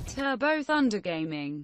Turbo Thunder Gaming.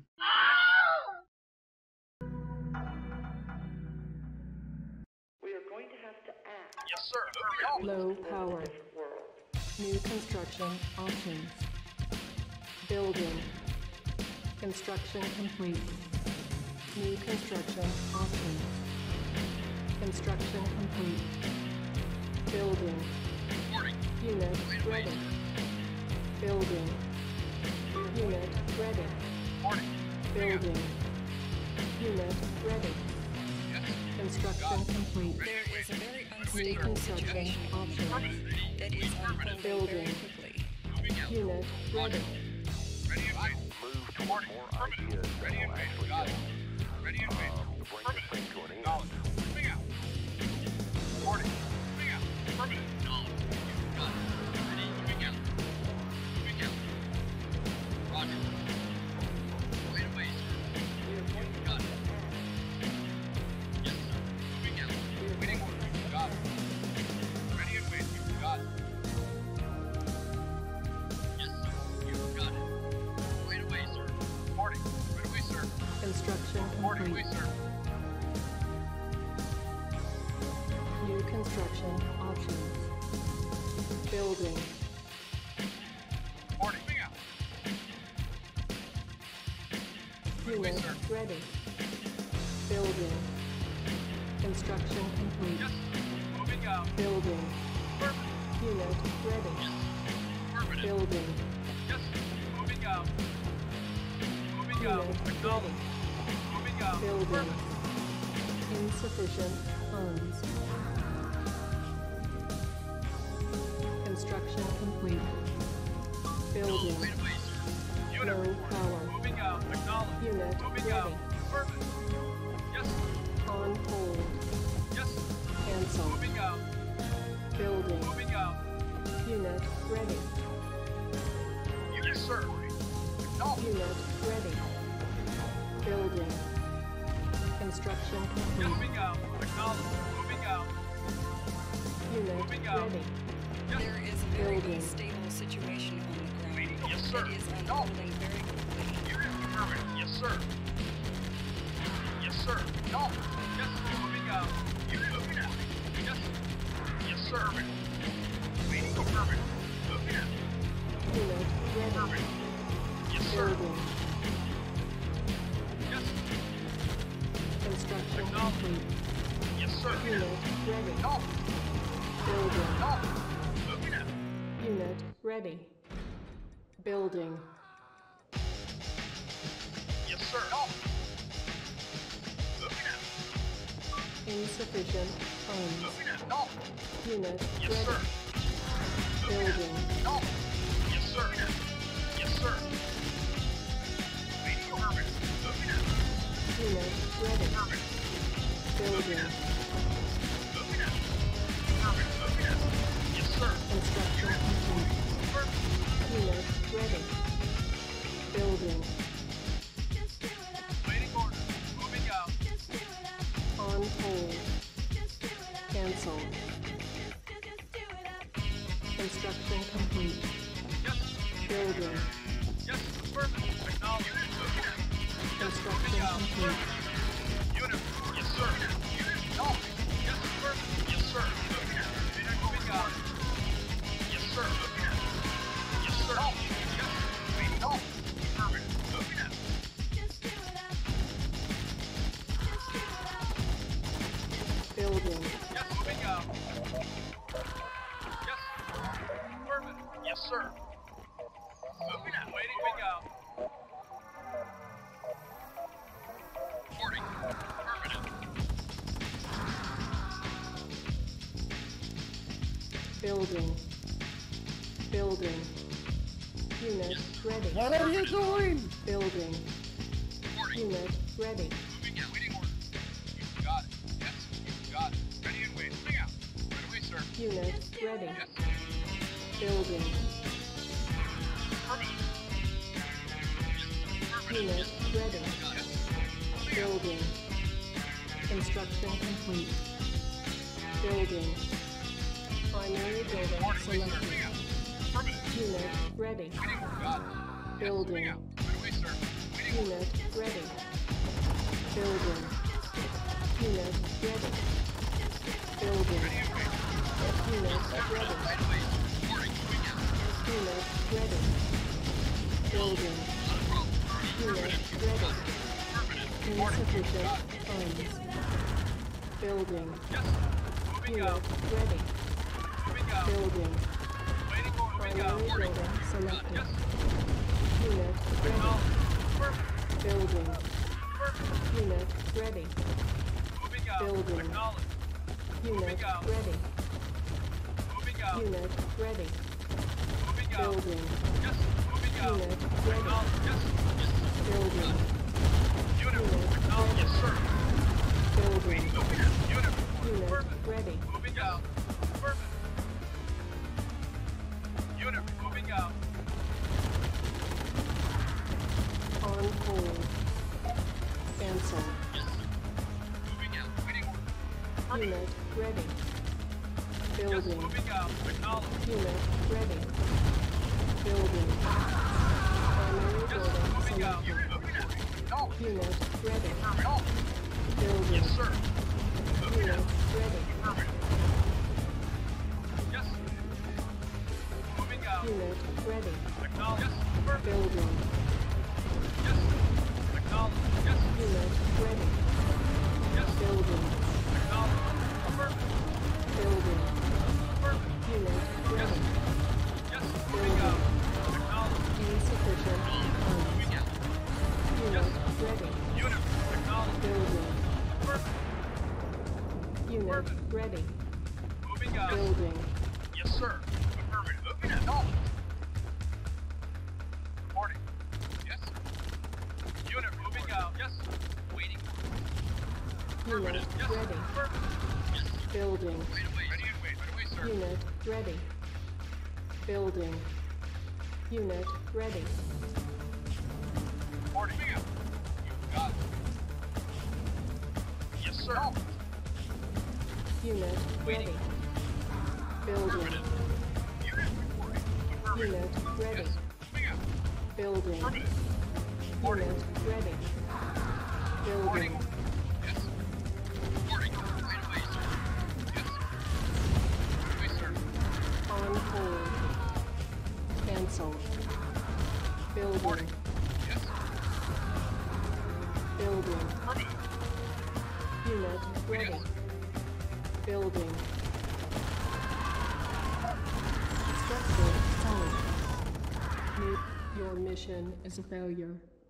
We are going to have to act. Yes, sir. Low power. New construction options. Building. Construction complete. New construction options. Construction complete. Building. Unit ready. Building. Unit ready. Building. Unit ready. Construction complete. There is a very New unstable construction situation options. that is unfolding Building. very quickly. Unit ready. Move toward more ideas that will actually help bring this thing to an end. Construction complete. New construction options. Building. Unit ready. Building. Construction complete. Building. Unit ready. Building. Unit ready. Building. Insufficient funds. Construction complete. Building. Low power. Unit ready. On hold. Cancel. Building. Unit ready. Yes, sir. Unit ready. Building. Construction complete. Unit ready. There is a very Building. unstable situation on the ground Yes, sir. that is unfolding very quickly. Yes, sir. Yes, sir. No. Yes, moving out. You moving out. Yes. Yes, sir. Waiting for permit. Moving out. Unit ready. Permit. Yes, sir. Building. Yes. Construction complete. Yes, sir. Unit ready. No. Building. No. Moving out. Unit ready. Building. Yes, sir. No. Moving out. Insufficient funds. Moving out. No. Unit Yes, ready. sir. Building. No. Yes, sir. Yes, sir. Waiting for permit. Moving out. Unit ready. Permit. Building. Moving out. Permit. Moving out. Yes, sir. Construction complete. Permit. Unit ready. Building. Waiting order. Moving out. On hold. Cancel. Construction complete. Yes. Building. Yes. Affirmative. Acknowledge. Moving out. Construction complete. Unit. Yes, sir. Unit. No. Yes. Affirmative. Yes, sir. Moving out. Unit moving out. Yes, sir. Moving out. Yes, sir. No. Yes. Waiting. No. Affirmative. Moving out. Building. Yes. Moving out. Yes. Affirmative. Yes, sir. Moving out. Waiting. Moving out. 40. Affirmative. Building. Building. Unit ready. What are you doing? Building. 40. Unit ready. Moving out. Waiting order. You got it. Yes. You got it. Ready and wait. Moving out. Right away, sir. Unit ready. Yes. Building. Affirmative. Affirmative. Unit ready. Yes. Building. Construction complete. Building. Primary building Morning, wait, sir. selected. Moving out. Affirmative. Unit ready. Waiting order. Got it. Yes. Building. Moving out. sir. Waiting order. Unit ready. Building. Unit ready. Building. Ready and waiting. Unit ready. Right away. Reporting. Moving out. Unit ready. Building. Not a problem. Unit Affirmative. ready. Affirmative. Insufficient funds. Building. Yes. Moving Unit out. ready. Moving out. Building. Waiting order. Moving out. Primary Reporting. building selected. Yes. Unit ready. Acknowledge. Affirmative. Building. Affirmative. Unit ready. Moving out. Building. Acknowledge. Unit Moving out. ready. Moving out. Unit ready. Moving out. Building. Yes. Moving out. Unit ready. Acknowledge. Yes. Yes. Building. Unit. Unit Acknowledge. Yes, sir. Building. Moving out. Unit. Unit Affirmative. ready. Moving out. Affirmative. Unit. Moving out. On hold. Cancel. Moving out. Waiting order. Unit ready. Yes. Building. Moving out. Acknowledge. Unit ready. Building. Primary Yes. building Moving out. selected. Unit. Moving out. Acknowledge. Unit ready. Acknowledge. Building. Yes, sir. Moving Unit out. ready. Affirmative. Yes. Moving out. Unit ready. Acknowledge. Yes. Affirmative. Building. Yes. Acknowledge. Yes. Unit ready. Yes. Building. Acknowledge. Affirmative. Building. Affirmative. Unit Yes. ready. Yes. Moving out. Acknowledge. Insufficient funds. Moving out. Unit ready. Unit. Acknowledge. Building. Affirmative. Unit ready. Moving out. Building. Yes, sir. Affirmative. Moving out. Acknowledge. Reporting. Yes, sir. Unit moving out. Yes. Waiting. Unit Yes. ready. Affirmative. Building. Right away. Ready and wait. Right away, sir. Unit ready. Building. Unit ready. Reporting. Moving out. You got it. Yes, sir. Unit ready. Building. Affirmative. Unit reporting. Affirmative. Unit ready. Yes. Moving out. Building. Affirmative. Reporting. Unit ready. Reporting. Building. Yes. Reporting. Right away, sir. Yes. Right away, sir. On hold. Cancel. Building. Reporting. Yes. Building. Affirmative. Unit ready. Yes. Building. Structure solid. Your mission is a failure.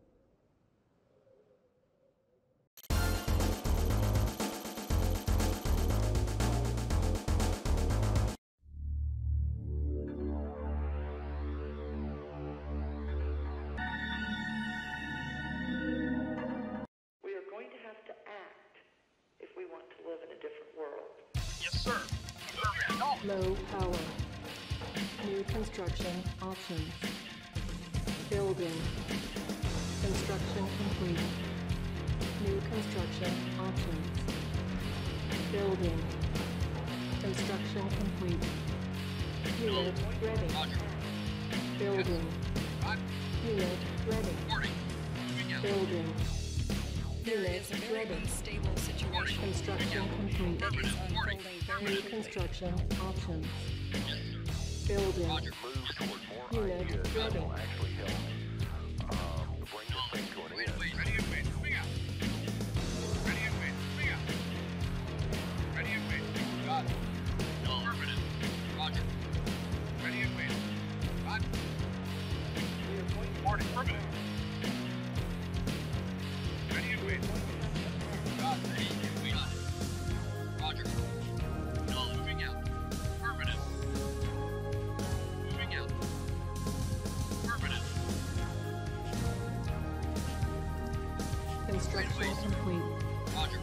We are going to have to act if we want to live in a different world. Yes, sir. Affirmative. No. Low power. New construction options. Building. Construction complete. New construction options. Building. Construction complete. Unit ready. Roger. Building. Roger. Unit ready. Reporting. Moving out. Building. There Unit is a very ready. unstable situation Construction complete. that is unfolding very New quickly. construction options. Building. Roger. Move toward more Unit ideas that ready. will actually help bring this thing to an end. Wait. Ready and wait. Moving out. Ready and wait. Moving out. Ready and wait. Got it. Affirmative. Roger. Ready and wait. Got it. Reporting. Affirmative. Ready and wait. Got it. Ready and wait. Got it. Roger. No. Moving out. Affirmative. Moving out. Affirmative. Construction complete. Roger.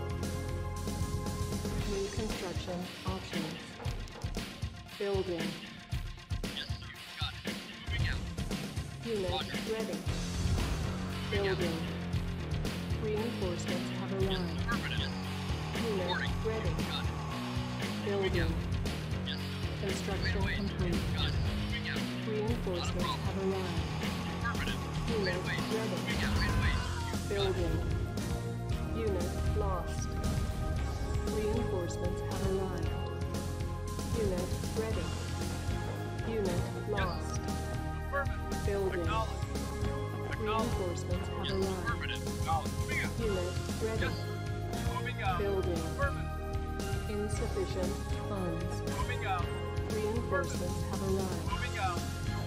New construction options. Building. Yes, sir. Got it. Moving out. Unit Roger. ready. Moving out. Building. Reinforcements have arrived. Affirmative. Unit Reporting. ready. Got it. Building. Yes, sir. Right Construction away, sir. complete. Got it. Moving out. Reinforcements have arrived. Affirmative. Unit ready. Building. Unit lost. Reinforcements have arrived. Unit ready. Unit lost. Affirmative. Building. Acknowledge. Acknowledge. Reinforcements have Yes, arrived. affirmative. Acknowledge. Moving out. Unit ready. Yes. Moving out. Building. Affirmative. Insufficient funds. Moving out. Reinforcements have arrived. Moving out.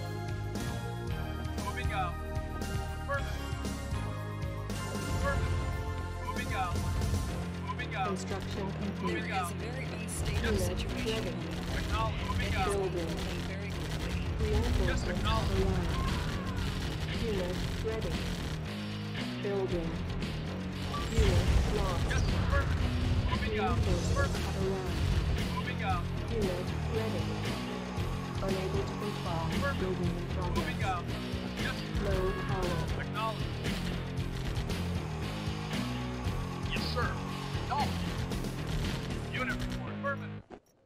Moving out. Affirmative. Affirmative. Moving out. Moving out. Construction complete. Moving out. It's a very unstable Unit situation. ready. Acknowledge. Moving out. Building. Very quickly. Reinforcements have acknowledge. arrived. Unit ready. Building. Unit lost. Yes, affirmative. Moving out. Reinforcements Affirmative. have arrived. Moving out. Unit ready. Unable to comply. Building in progress. Moving out. Yes, Low power. acknowledge. Yes, sir. No. Unit report. Affirmative.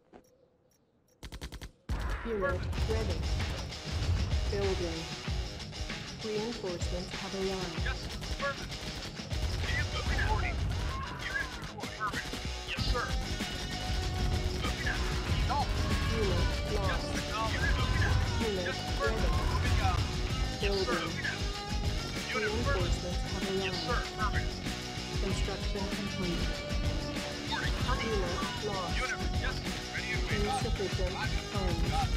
Unit ready. Building. Reinforcements have arrived. Yes, affirmative. Vehicle reporting. Unit report. Affirmative. Yes, sir. Moving out. No. Unit Yes, lost. acknowledge. Moving out. Unit Yes, ready. affirmative. Moving out. Yes, sir. Building. Moving out. Unit affirmative. Reinforcements have Yes, sir. arrived. Affirmative. Construction complete. Reporting. Affirmative. Unit lost. Unit. Yes. Ready and waiting. Insufficient funds. Got it.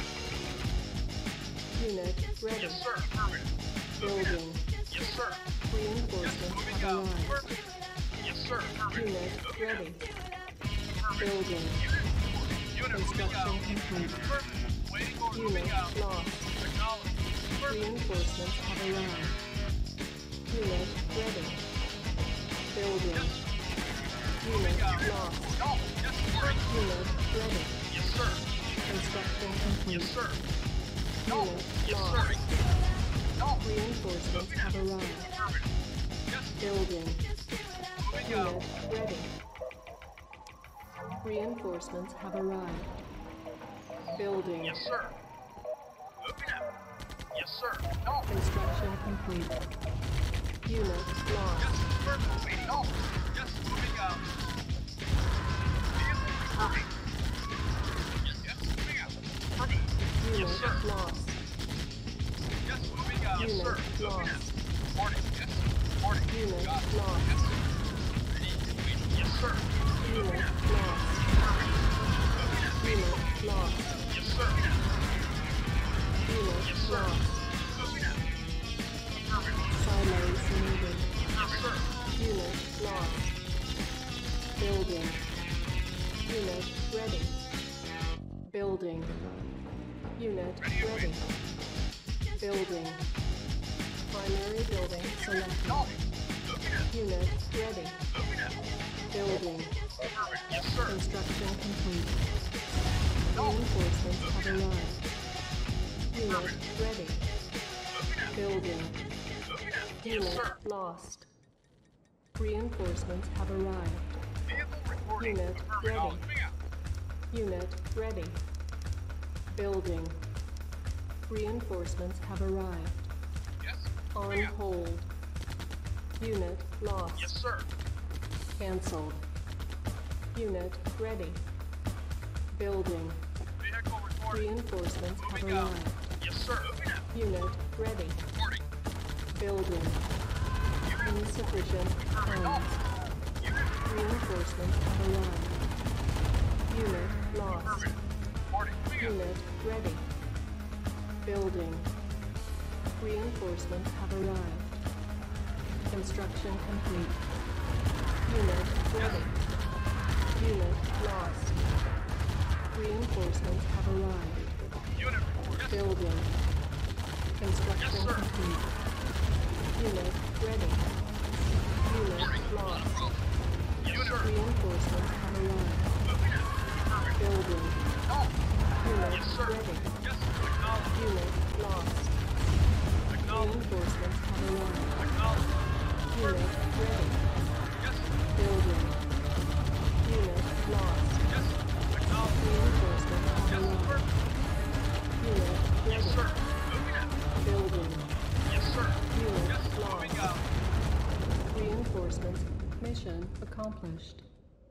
Unit ready. Yes, sir. Affirmative. Building. Yes, sir. Yes, Reinforcements moving have out. arrived. Affirmative. Yes, sir. Affirmative. Unit Moving out. ready. Affirmative. Building. Unit moving out. Construction complete. Affirmative. Waiting order. Unit Moving out. lost. Acknowledge. Affirmative. Reinforcements have arrived. Unit ready. Building. Yes. Unit Moving out. lost. No. Yes, affirmative. Unit ready. Yes, sir. Construction Yes, complete. sir. No. Unit Yes, lost. sir. No. Reinforcements have arrived. Affirmative. Yes. Building. Moving out. Unit ready. Reinforcements have arrived. Building. Yes, sir. Moving out. Yes, sir. No. Construction complete. Unit lost. Yes, affirmative. Waiting. No. Yes, moving out. Vehicle reporting. Yes, moving out. Affirmative. Unit Yes, sir. lost. Yes, moving out. Yes, Unit sir. Moving out. lost. Reporting. Yes, reporting. Unit Got it. lost. Yes, sir. Ready and waiting. Yes, sir. Unit lost. Unit lost. Yes, sir. Unit Yes, sir. lost. Moving out. Affirmative. Silos needed. Yes, sir. Unit lost. Building. Unit ready. Building. Unit ready. Building. Primary building selected. No. Moving out. Unit ready. Moving out. Building. Affirmative. Yes, sir. Construction complete. No. Reinforcements have arrived. Unit ready. Moving out. Building. Moving out. Yes, Unit sir. lost. Reinforcements have arrived. Vehicle reporting. Unit Affirmative. ready. Moving out. Unit ready. Building. Reinforcements have arrived. Yes. On Moving out. hold. Unit lost. Yes, sir. Cancelled. Unit ready. Building. Vehicle reporting. Reinforcements have Moving out. arrived. Yes, sir. Moving out. Unit ready. Reporting. Building. Insufficient funds. Reinforcements have arrived. Unit lost. Affirmative. Reporting. Moving out. Unit ready. Building. Reinforcements have arrived. Construction complete. Unit ready. Unit lost. Reinforcements have arrived. Unit report. Yes, Building. Construction Yes, sir. complete. Unit ready. Unit lost. Unit Reinforcements have arrived. moving out. Affirmative. Building. No. Unit Yes, sir. ready. Yes, acknowledge. Unit lost. Acknowledge. Reinforcements have arrived. Acknowledge. Unit ready. Yes, Building. Unit lost. yes, acknowledge. Reinforcements have Yes, arrived. affirmative. Unit Yes, ready. sir. Moving out. Building. Yes, sir. Unit Yes, Mission accomplished.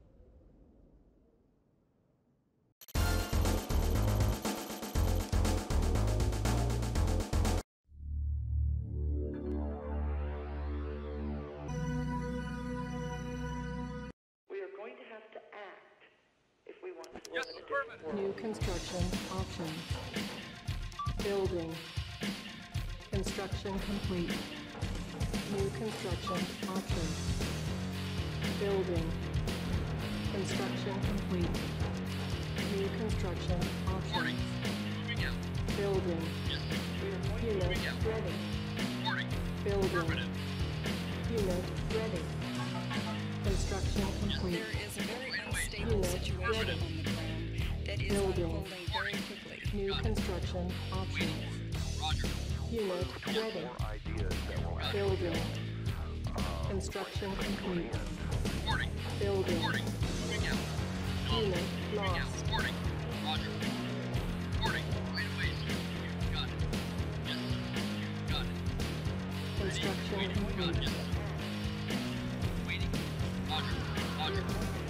We are going to have to act if we want to Yes, live in a different affirmative. world. New construction options. Building. Construction complete. New construction options. Building. Construction complete. New construction Reporting. options. Moving out. Building. Yes, sir. Unit Moving out. ready. Reporting. Building. Affirmative. Unit ready. Construction complete. There is a very unstable situation on the ground that is Building. unfolding very quickly. New construction options. Roger. Unit ready. More ideas that will Building. Construction complete. Reporting. Building. Reporting. Moving out. Unit Moving out. lost. Reporting. Roger. Reporting. Right away, sir. You got it. Yes, sir. You got it. Construction Waiting. Got it. complete. Yes, sir. Waiting. Roger. Roger.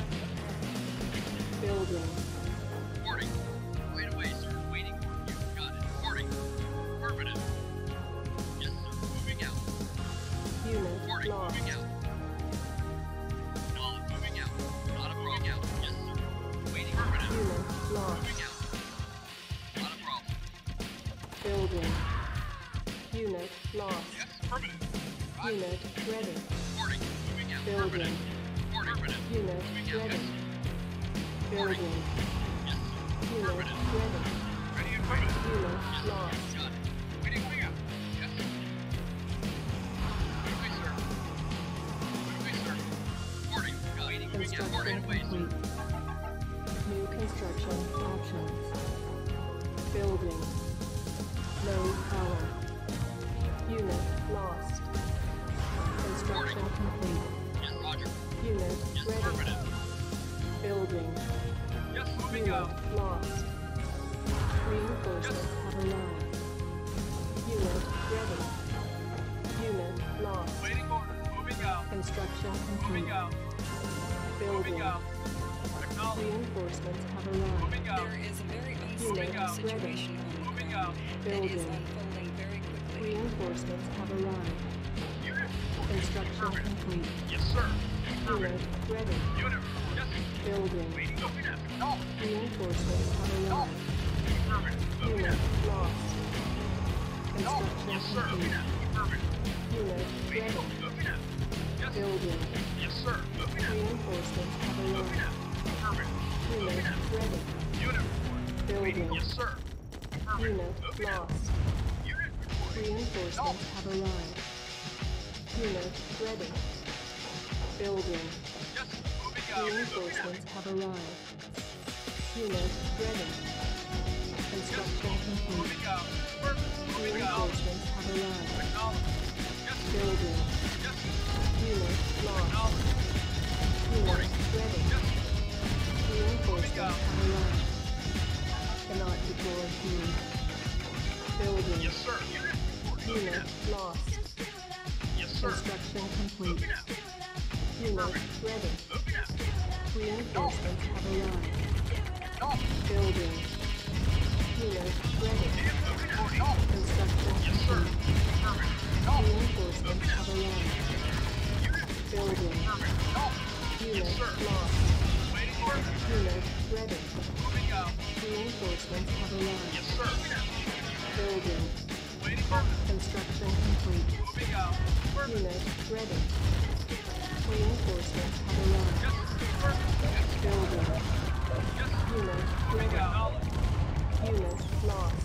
Building. Reporting. Right away, sir. Waiting. You got it. Reporting. Affirmative. Yes, sir. Moving out. Unit Reporting. lost. Moving out. Acknowledge. Moving out. Not a problem. Out. Yes, sir. Waiting. Affirmative. Unit lost. Moving out. Not a problem. Building. Unit lost. Yes, affirmative. Roger. Unit ready. Reporting. Moving out. Building. Affirmative. Reporting. Affirmative. Unit Moving out. ready. Yes, Building. yes, sir. Unit Affirmative. ready. Ready. Affirmative. Unit Yes, sir. lost. Got it. Waiting. Moving out. Yes, sir. Right away, sir. Right away, sir. Reporting. Got it. Waiting. Moving out. Construction Right away, sir. complete. New construction options. Building. Low power. Unit lost. Construction complete. Yes, Roger. Unit Yes, ready. affirmative. Building. Yes, moving Unit out. lost. Reinforcements have arrived. Unit ready. Unit lost. Waiting order. Moving out. Construction complete. Moving out. Building. Moving out. Acknowledge. Reinforcements have arrived. Moving out. There is a very unstable out. situation on the Moving ground out. that is Building. unfolding very quickly. Reinforcements have arrived. Unit. Construction Affirmative. complete. Yes, sir. Unit Affirmative. ready. Unit. Yes, sir. Building. Waiting. Moving out. Acknowledge. Reinforcements have arrived. Affirmative. Moving Unit out. lost. Acknowledge. Construction Yes, sir. Moving complete. out. Affirmative. Unit Waiting. ready. Moving out. Yes, sir. Building. Yes, sir. Moving out. Reinforcements have Moving arrived. out. Affirmative. Unit Moving out. ready. Unit report. Building. Yes, sir. Affirmative. Unit Moving out. lost. Unit report. Reinforcements have arrived. Unit ready. Building. Yes, moving out. Moving out. Reinforcements have arrived. Unit ready. Construction complete. Moving out. Moving out. Reinforcements have arrived. Acknowledge. Yes, Building. yes, Unit lost. acknowledge. Unit ready. Yes, Reinforcements have arrived. Cannot deploy here. Building. yes, sir. Unit report. Moving Unit out. lost. Yes, sir. Construction complete. Moving out. Unit ready. Moving out. Reinforcements have arrived. Acknowledge. Building. Unit ready. Moving out. Acknowledge. Construction Yes, sir. complete. Affirmative. Acknowledge. Reinforcements have arrived. Unit. Building. Affirmative. Acknowledge. Unit sir. lost. Waiting order. Unit ready. Moving out. Reinforcements have arrived. Yes, sir. Moving out. Building. Waiting order. Construction complete. Moving out. Affirmative. Unit ready. Reinforcements have arrived. Yes, affirmative. Yes, Building. yes. Unit Moving ready. out. Unit lost.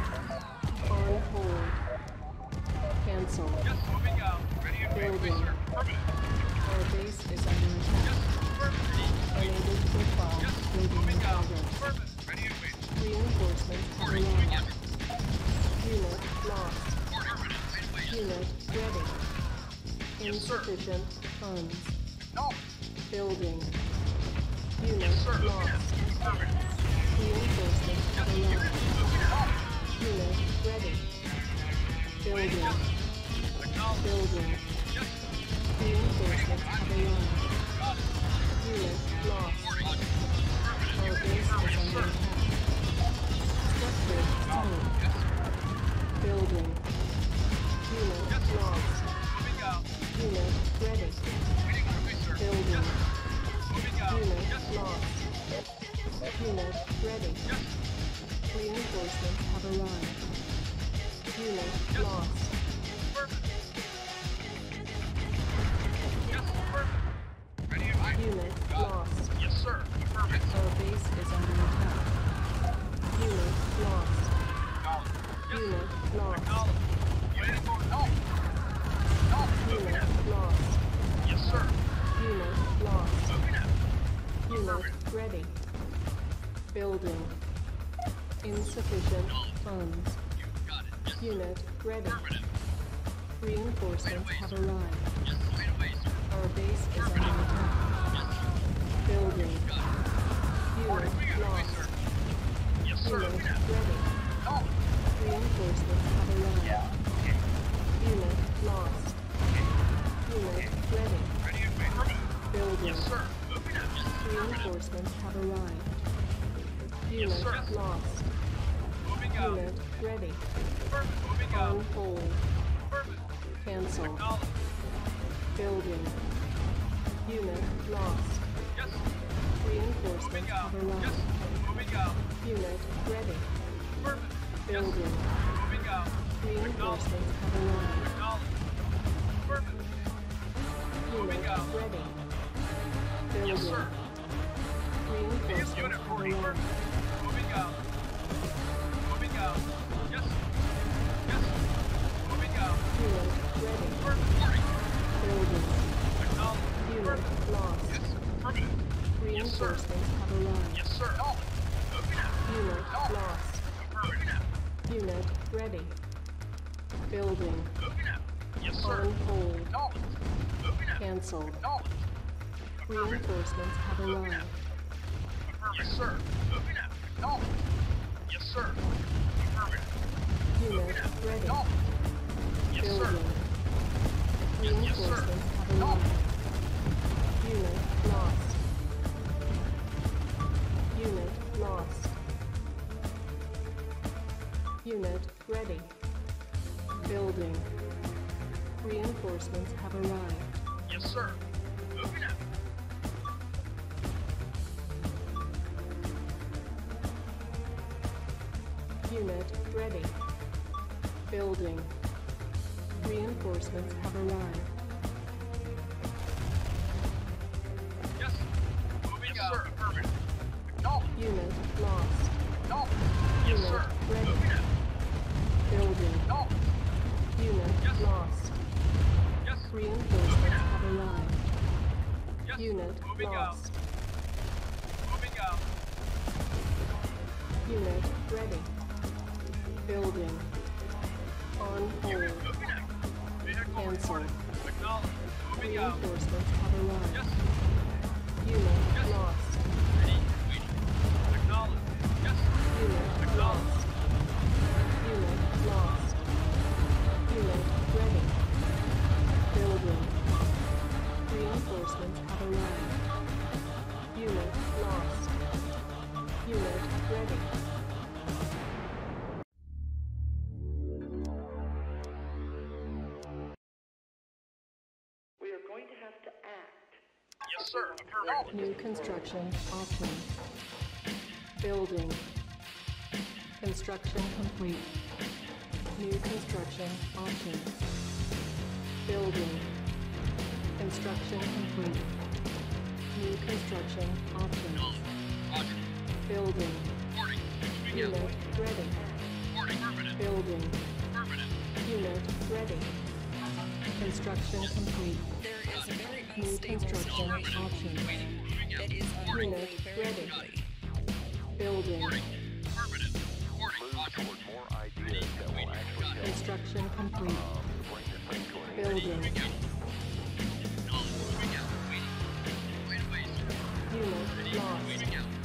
On hold. Cancel. Yes, moving out. Ready and waiting, Building. sir. Affirmative. Our base is under attack. Yes, affirmative. Unable to reply. Yes, Building in moving out. progress. Affirmative. Ready and waiting. Reinforcements have Reporting. Moving arrived. out. Unit lost. Report. Affirmative. Right away. Yes, Unit ready. Yes, sir. Insufficient funds. no. Building. Unit Yes, sir. Moving out. lost. Affirmative. Reinforcements Yes, have unit. arrived. Moving out. Unit ready. Waiting. Building. Yes. Acknowledge. Building. Yes. Reinforcements have arrived. Unit lost. Our base is under attack. Structure solid. Building. Unit lost. Unit ready. Building. Unit lost. Unit ready. Reinforcements have arrived. Unit lost. Unit lost. Yes, sir. Affirmative. Our base is under attack. Unit lost. Unit lost. Unit help. Unit lost. Yes, sir. Unit lost. Moving out. Unit ready. Building. Insufficient funds. You got it. Yes, Unit ready. affirmative. Reinforcements have arrived. Yes, right away, sir. Our base is under attack. Building. Unit lost. Yes, sir. Unit Moving out. ready. Help. Reinforcements have arrived. Unit lost. Unit ready. Ready and wait. Affirmative. Building. Yes, sir. Moving out. Yes, Reinforcements have arrived. Yes, Unit sir. lost. moving out. Unit ready. Affirmative. Moving out. On hold. Affirmative. Cancel. Acknowledge. Building. Unit lost. Yes. Reinforcements Moving out. have Yes. arrived. Moving out. Unit ready. Affirmative. Yes. Building. Moving out. Reinforcements have arrived. Acknowledge. Affirmative. Moving Unit out. ready. Yes, Building. sir. Reinforcements Unit have 40. arrived. Moving out. Moving out. Yes. Yes. Moving out. Unit ready. Affirmative. 40. Building. Acknowledge. Unit lost. Yes. Affirmative. Reinforcements have arrived. Yes, sir. Acknowledge. Moving out. Unit lost. Affirmative. Unit ready. Building. Moving out. Yes, sir. On hold. Acknowledge. Moving out. Cancelled. Acknowledge. Reinforcements have arrived. Yes, sir. Moving out. Acknowledge. Yes, sir. Affirmative. Unit ready. Acknowledge. Yes, sir. Building. Yes, sir. Reinforcements have arrived. Unit lost. Unit lost. Unit ready. Building. Reinforcements have arrived. Yes, sir. Moving out. Unit ready. Building. Reinforcements have arrived. Yes. Moving out. Sir. Affirmative. Acknowledge. Unit lost. Acknowledge. Yes, Unit sir. ready. Moving out. Building. Acknowledge. Unit Yes. lost. Yes. Reinforcements have arrived. Yes. Unit Moving lost. out. Moving out. Unit ready. Building. On hold. Moving out. Vehicle Cancel. reported. Acknowledge. Moving out. Reinforcements have arrived. Yes. Unit Yes. lost. Ready. Waiting. Acknowledge. Yes. Unit Acknowledge. lost. Unit lost. Unit ready. Building. Reinforcements have arrived. Unit lost. Unit ready. We are going to have to act. Yes, sir. Affirmative. New construction options. Building. Construction complete. New construction options. Building. Construction complete. New construction options. Roger. Building. Reporting. Moving Unit out. ready. Reporting. Affirmative. Building. Affirmative. Unit ready. Construction complete. There is a very New unstable construction situation options. Moving out. that is Unit unfolding very ready. quickly. Building. Affirmative. Reporting. Move Roger. toward more ideas that will actually help Construction complete. bring this thing to an end. Building. Moving out. Acknowledge. Moving out. Waiting. Right away, sir. Unit Ready. lost. Waiting out.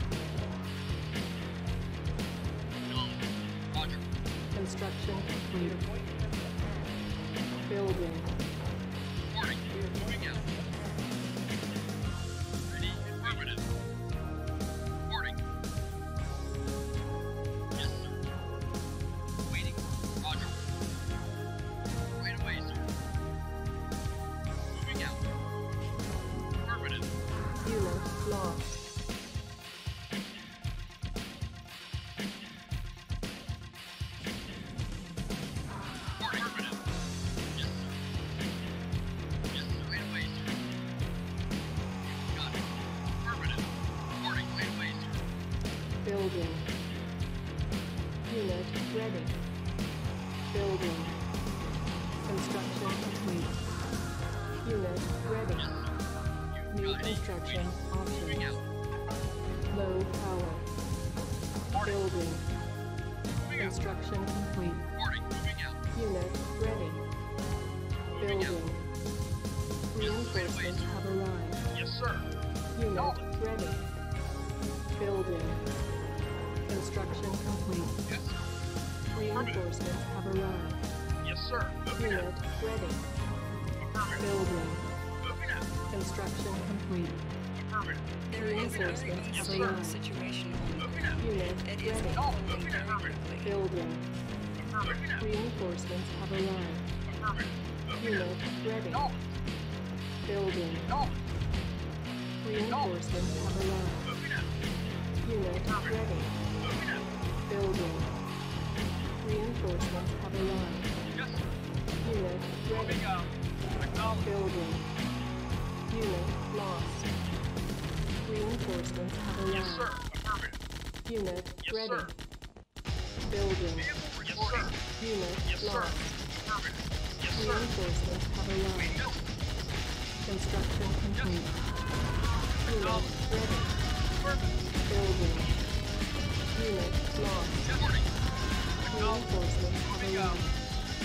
Acknowledge. Roger. Construction complete. Building. Reporting. Moving out. Building. Unit ready. Building. Construction complete. Unit ready. New construction options. Low power. Building. Construction complete. Warning, moving out. Unit ready. Building. Reinforcements have arrived. Yes, sir. Unit ready. Building. Construction complete. Yes, sir. Reinforcements have arrived. Yes, sir. Moving Unit out. ready. Affirmative. Building. Moving out. Construction complete. Affirmative. There is an Reinforcements urgent have stable arrived. situation on the Moving ground. out. Unit It is ready. unfolding very quickly. Building. Moving out. Reinforcements have arrived. Affirmative. Moving Unit out. ready. No. Building. No. Reinforcements have arrived. Moving out. Unit ready. Moving out. Building. Reinforcements have arrived. Yes, sir. Unit ready. Moving out. Acknowledge. Building. Unit lost. Reinforcements have Yes, sir. arrived. Affirmative. Unit Yes, ready. sir. Building. Vehicle reporting. Unit Yes, sir. lost. Affirmative. Yes, sir. Reinforcements have arrived. Yes, Construction complete. Unit Acknowledge. ready. Affirmative. Building. Unit lost. Yes, sir. Acknowledge. Reinforcements have Moving out. arrived.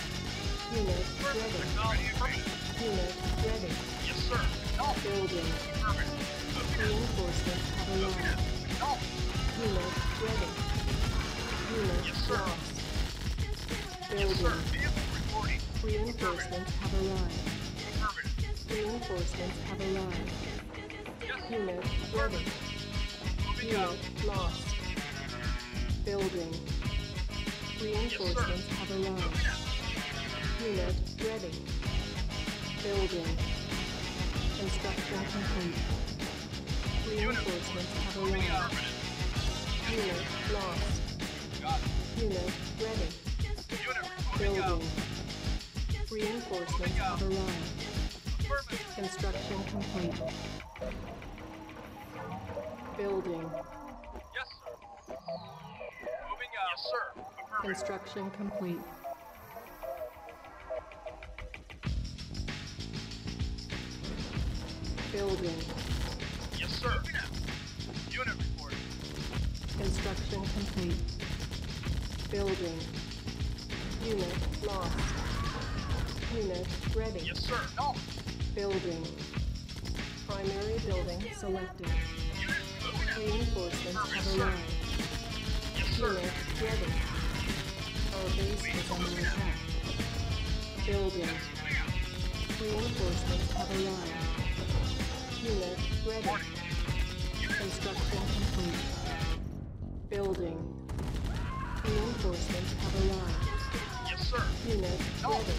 Unit Affirmative. ready. Acknowledge. Unit ready. Yes, sir. No. Building. Affirmative. Moving out. Reinforcements have Moving arrived. out. No. Unit ready. Unit Yes, sir. lost. Yes, sir. Building. Vehicle reporting. Reinforcements have arrived. Affirmative. Reinforcements have arrived. Yes, sir. Unit ready. Moving out. Unit lost. Building. Reinforcements have arrived. Moving out. Unit ready. Building. Construction complete. Reinforcements have Moving out. arrived. Unit lost. Got it. Unit ready. Unit moving out. Building. Reinforcements have arrived. Affirmative. Construction complete. Building. Yes, sir. Moving out. Yes, sir. Affirmative. Construction complete. Building. Yes, sir. Moving out. Unit reporting. Construction complete. Building. Unit lost. Unit ready. Yes, sir. No. Building. Primary building selected. Unit moving out. Reinforcements Yes, have sir. arrived. Yes, sir. Unit ready. Our base is under attack. Building. Moving out. Reinforcements have arrived. Unit ready. Warning. Unit Construction complete. Building. Reinforcements have arrived. yes, sir. Unit No. ready.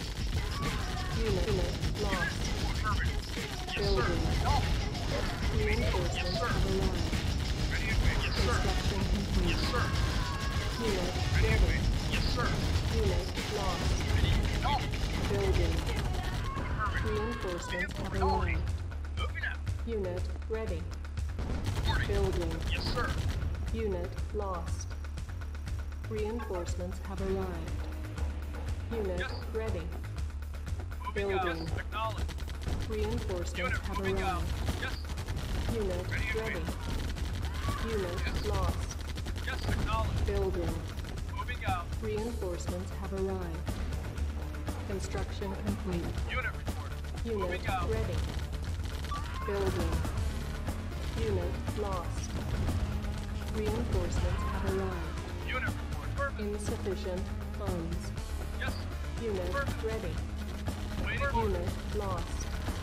Unit lost. Affirmative. Yes, Building. sir. No. Reinforcements Yes, sir. have arrived. Ready to wait. Yes, sir. Construction complete. Yes, sir. Unit Ready to ready. wait. Yes, sir. Unit lost. Ready. No. Building. Affirmative. Reinforcements have No. arrived. Moving out. Unit ready. Warning. Building. Yes, sir. Unit lost. Reinforcements have arrived. Unit Yes. ready. Moving out. Building. Yes, acknowledge. Reinforcements Unit have moving out. arrived. Yes. Unit Ready to ready. wait. Unit Yes. lost. Yes, acknowledge. Building. Moving out. Reinforcements have arrived. Construction complete. Unit reporting. Unit Moving out. ready. Building. Unit lost. Reinforcements have arrived. Unit report. Affirmative. Insufficient funds. Yes. Unit ready. Waiting order. Unit lost.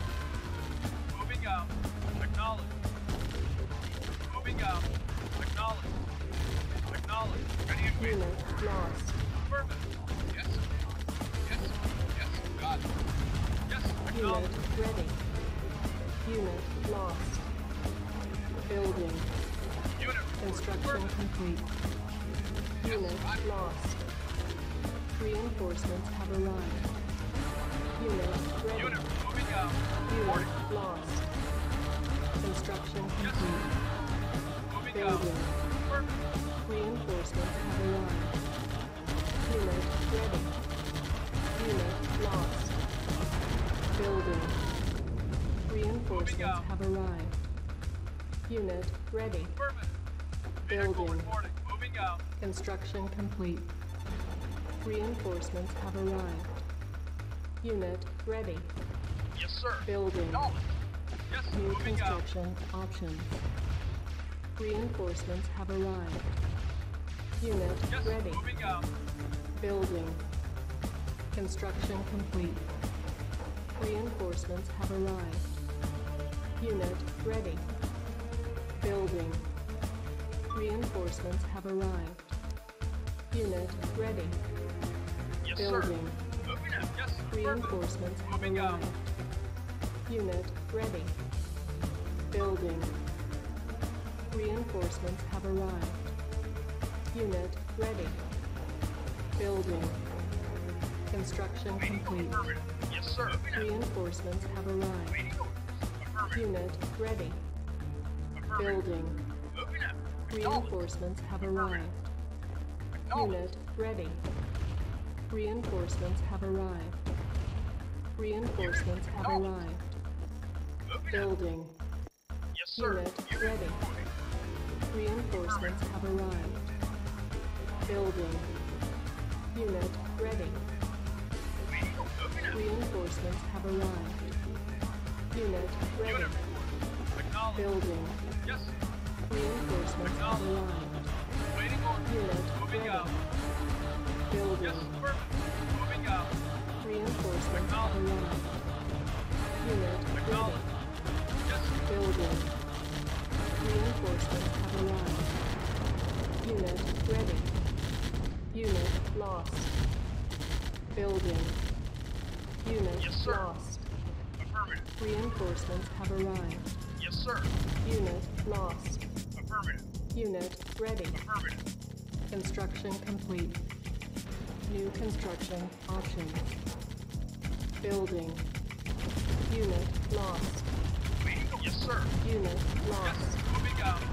Moving out. Acknowledge. Moving out. Acknowledge. Acknowledge. Ready to wait. Unit lost. Affirmative. Yes. Yes. Yes. Got it. Yes. Unit Acknowledge. ready. Unit lost. Building. Unit report. Construction Affirmative. complete. Unit lost. Reinforcements have arrived. Unit ready. Unit moving out. Unit lost. Construction Yes. complete. Moving out. Building. Affirmative. Reinforcements have arrived. Unit ready. Unit lost. Building. Reinforcements have arrived. Unit ready. Affirmative. Vehicle Building. reporting. Moving out. Construction complete. Reinforcements have arrived. Unit ready. Yes, sir. Building. Acknowledged. Yes, New moving out. construction options. Reinforcements have arrived. Unit Yes, ready. moving out. Building. Construction complete. Reinforcements have arrived. Unit ready. Building. Reinforcements have arrived. Unit ready. Yes, sir. Building. Moving out. Yes, affirmative. Reinforcements have Moving out. arrived. Unit ready. Building. Reinforcements have arrived. Unit ready. Building. Construction complete. Affirmative. Yes, sir. Moving out. Reinforcements have arrived. Waiting orders. Affirmative. Unit ready. Affirmative. Building. Moving out. Acknowledged. Reinforcements have arrived. Acknowledged. Unit ready. Reinforcements have arrived. Reinforcements have arrived. Moving out. Building. Yes, sir. Unit Unit ready. reporting. Reinforcements have arrived. Building. Unit ready. Waiting orders. Moving out. Reinforcements have arrived. Unit ready. Unit reporting. Acknowledged. Building. Yes, Reinforcements have arrived. waiting orders. Unit Moving ready. out. Yes, Building. affirmative. Moving out. Reinforcements have arrived. Unit ready. Acknowledged. Yes, Building. Reinforcements have arrived. Unit ready. Unit lost. Building. Unit Yes, sir. lost. affirmative. Reinforcements have arrived. Yes, sir. Unit lost. Affirmative. Unit ready. Affirmative. Construction complete. New construction options. Building. Unit lost. Waiting orders. Yes, sir. Unit Yes, lost. moving out.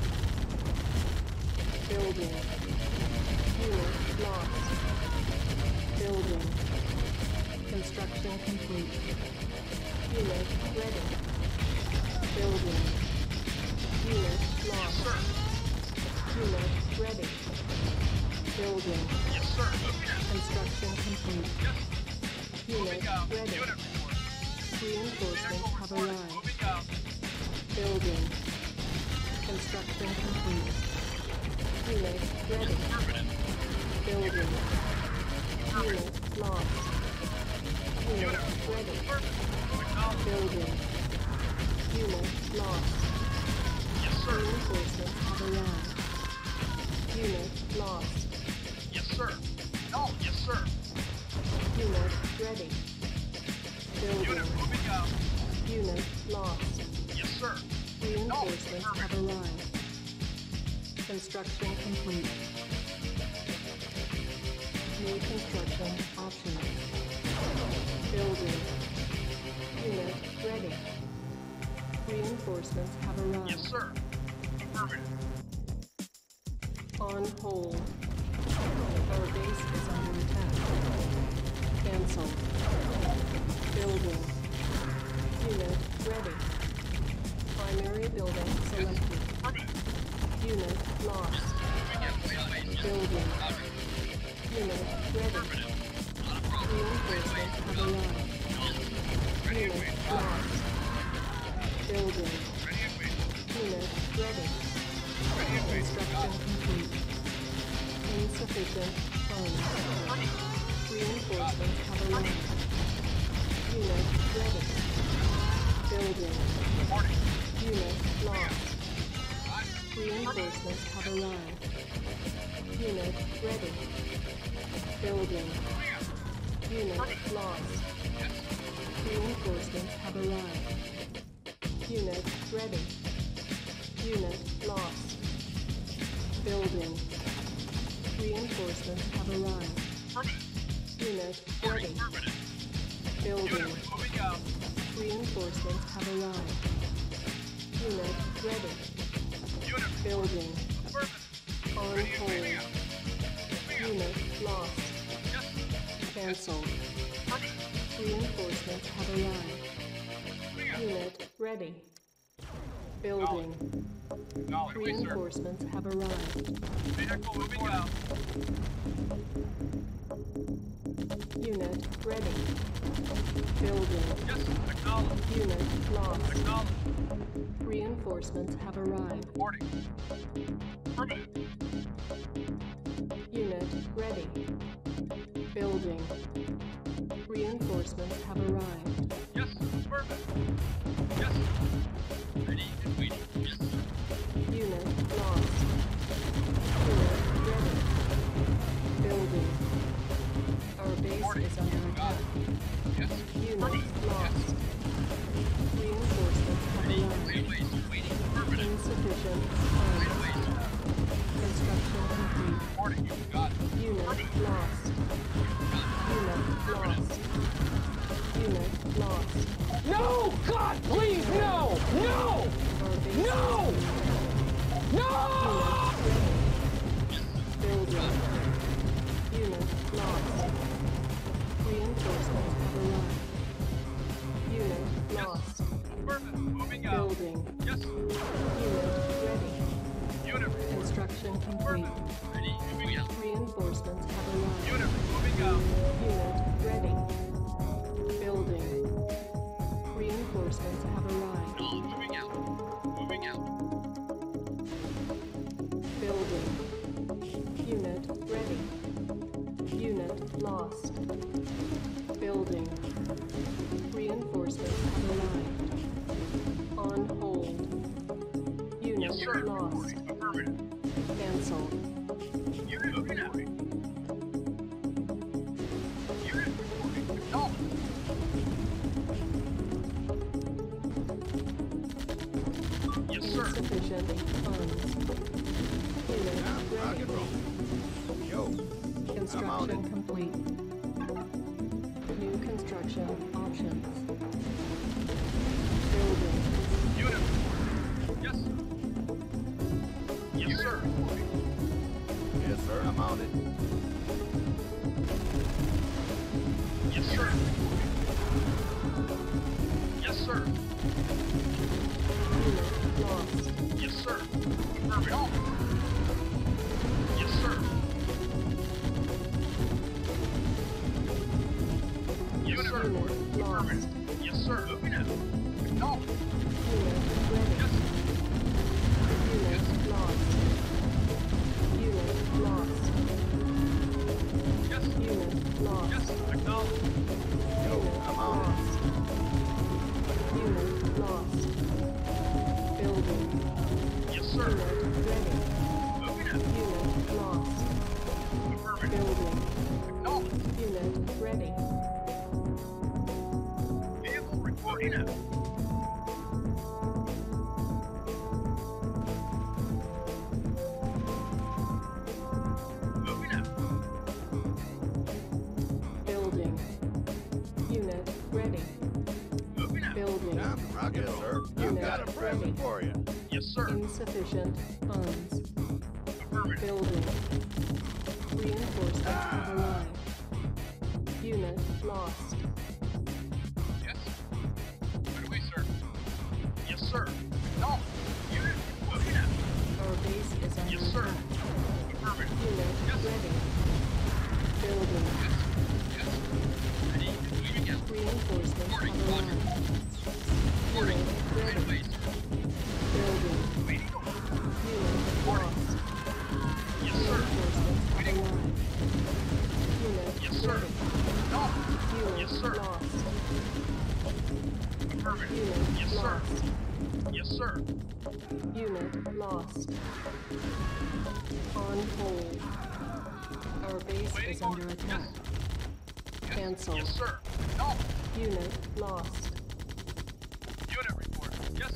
Building. Unit lost. Building. Construction complete. Unit ready. Building. Unit Yes, lost. sir. Unit ready. Building. Yes, sir. Moving out. Construction complete. Yes, Unit moving out. ready. Unit report. Reinforcements Vehicle have reporting. arrived. Moving out. Building. Construction complete. Unit ready. Affirmative. Building. Unit lost. Unit ready. Affirmative. Acknowledged. Building. Unit lost. Yes, sir. Reinforcements have arrived. Unit lost. Yes, sir. No. Yes, sir. Unit ready. Building. Unit moving out. Unit lost. Yes, sir. Reinforcements have arrived. Construction complete. New construction options. Building. Unit ready. Reinforcements have arrived. Yes, sir. Affirmative. On hold. Our base is under attack. Cancel. Building. Unit ready. Primary building selected. Affirmative. Unit lost. Building. Unit ready. Reinforcements have arrived. Unit lost. Building. Unit ready. Construction complete. Insufficient funds. Reinforcements have arrived. Unit ready. Building. Reporting. Unit lost. Reinforcements have arrived. Unit ready. Building. Unit lost. Reinforcements have arrived. Unit ready. Unit lost. Building. Reinforcements have arrived. Unit ready. Building. Unit moving out. Reinforcements have arrived. Unit ready. Unit Building. affirmative. On Ready, hold. moving out. Moving out. Unit lost. Yes. Cancelled. Affirmative. Reinforcements have arrived. Moving out. Unit ready. Building. Acknowledge. Wait, sir. Reinforcements have arrived. Vehicle moving out. Unit ready. Building. Yes. Acknowledge. Unit lost. Acknowledge. Reinforcements have arrived. Reporting. Affirmative. Unit ready. Building. Reinforcements have arrived. Yes. Affirmative. Yes. Ready and waiting. Yes, sir. Unit lost. Unit ready. Building. Our base Reporting. is under Got attack. it. Yes. Unit Affirmative. lost. Reinforcements have Ready. arrived. Railways waiting. Affirmative. Insufficient funds. Railways. Construction complete. Reporting. You got it. Unit lost. Unit lost. Unit lost. No! God, please, no! No! Our base No! No! Building. Unit lost. Reinforcements have arrived. Unit lost. Affirmative. Moving out. Building. Yes. Unit ready. Unit report. Construction complete. Affirmative. Ready. Moving out. Reinforcements have arrived. Unit moving out. Unit ready. Building. Reinforcements have arrived. No, moving out. Moving out. Building. Unit ready. Unit lost. Building. Reinforcements have arrived. On hold. Unit Yes, sir. lost. Reporting. Affirmative. Cancelled. Unit moving out. Unit reporting. No. Yes, sir. Insufficient funds. Unit ready. Construction complete. New construction options. Building. Unit reporting. Yes, sir. Yes, sir. Reporting. Yes, sir. I'm on it. Yes, sir. Yes, sir. Unit lost. Yes, sir. Affirmative. Yes, sir. Yes, sir. Unit lost. Affirmative. Yes, sir. Moving out. No. Unit ready. Yes. Unit lost. Unit lost. Yes. Unit lost. Yes. Acknowledge. Unit I'm on lost. Unit lost. Building. Yes, sir. Unit ready. Moving out. Unit lost. Affirmative. Building. Acknowledge. Unit ready. Vehicle reporting out. Moving out. Building. Unit ready. Moving out. Building. Time to rock and roll. Sir. I've Unit got a present ready. for you. Yes, sir. Insufficient funds. Affirmative. Building. Reinforcements have arrived. Unit lost. Yes. Right away, sir. Yes, sir. No. Unit moving out. Our base is under Yes, sir. attack. Affirmative. Unit Yes. ready. Building. Yes. Yes. Ready and moving out. Reinforcements Reporting. have Roger. arrived. Reporting. Unit Right ready. away, sir. Building. Waiting over. Unit lost. Yes, sir. Reinforcements have Waiting. arrived. Unit Yes, sir. ready. No. Unit Yes, sir. lost. Affirmative. Unit Yes, sir. lost. Yes, sir. Unit lost. On hold. Our base Waiting is under order. attack. Yes. Cancel. Yes, sir. No. Unit lost. Unit report. Yes.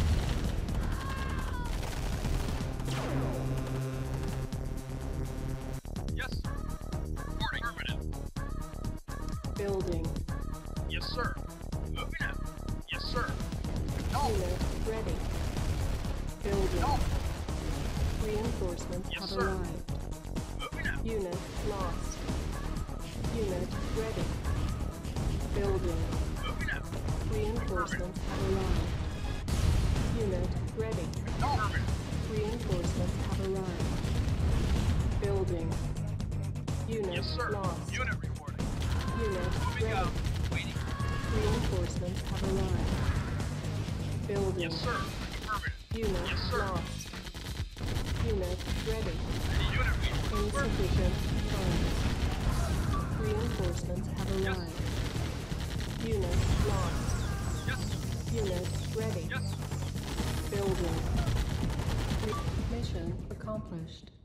Yes, sir. Reporting. Affirmative. Building. Yes, sir. Moving out. Yes, sir. No. Unit ready. Building. No. Reinforcements Yes, have sir. arrived. Moving out. Unit lost. Unit ready. Building. Moving out. Reinforcements have arrived. Unit ready. Affirmative. Reinforcements have arrived. Building. Unit Yes, sir. lost. Unit reporting. Unit Moving ready. out. Waiting. Reinforcements have arrived. Building. Yes, sir. Affirmative. Unit Yes, sir. lost. Unit ready. Unit reporting. Insufficient funds. Reinforcements have Yes. arrived. Unit lost. Yes, sir. Unit ready. Yes, sir. Building. Mission accomplished.